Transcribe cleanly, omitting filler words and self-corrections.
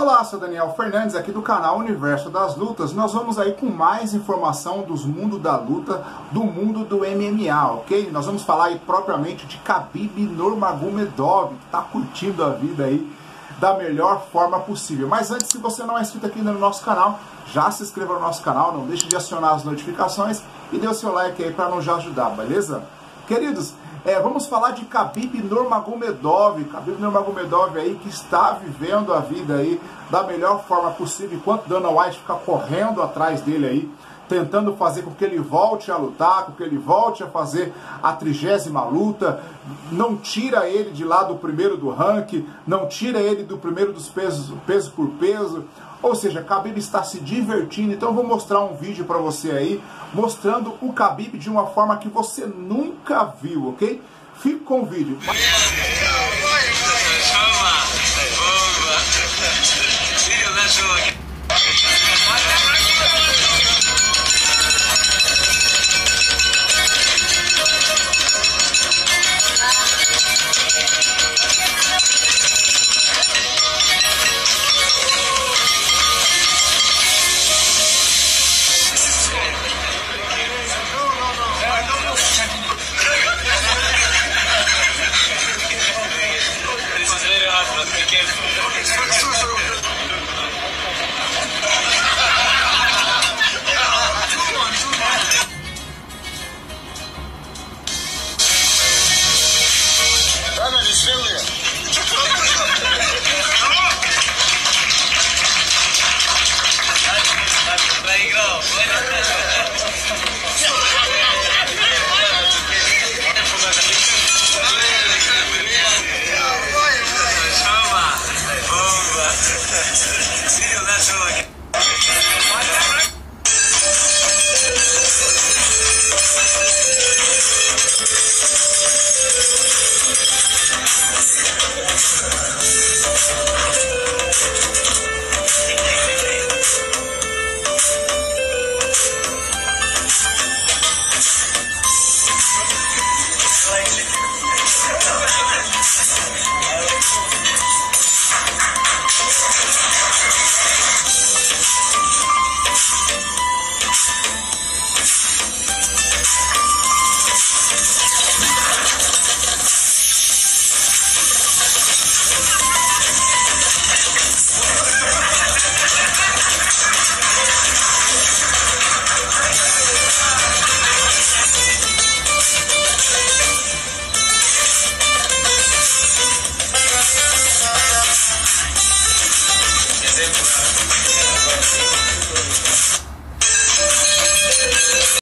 Olá, sou Daniel Fernandes aqui do canal Universo das Lutas. Nós vamos aí com mais informação dos mundos da luta, do mundo do MMA, ok? Nós vamos falar aí propriamente de Khabib Nurmagomedov, que tá curtindo a vida aí da melhor forma possível. Mas antes, se você não é inscrito aqui no nosso canal, já se inscreva no nosso canal, não deixe de acionar as notificações e dê o seu like aí para nos ajudar, beleza? Queridos, vamos falar de Khabib Nurmagomedov. Khabib Nurmagomedov aí que está vivendo a vida aí da melhor forma possível, enquanto Dana White fica correndo atrás dele aí, tentando fazer com que ele volte a lutar, com que ele volte a fazer a 30ª luta, não tira ele de lá do primeiro do ranking, não tira ele do primeiro dos peso por peso. Ou seja, Khabib está se divertindo. Então eu vou mostrar um vídeo para você aí, mostrando o Khabib de uma forma que você nunca viu, ok? Fique com o vídeo.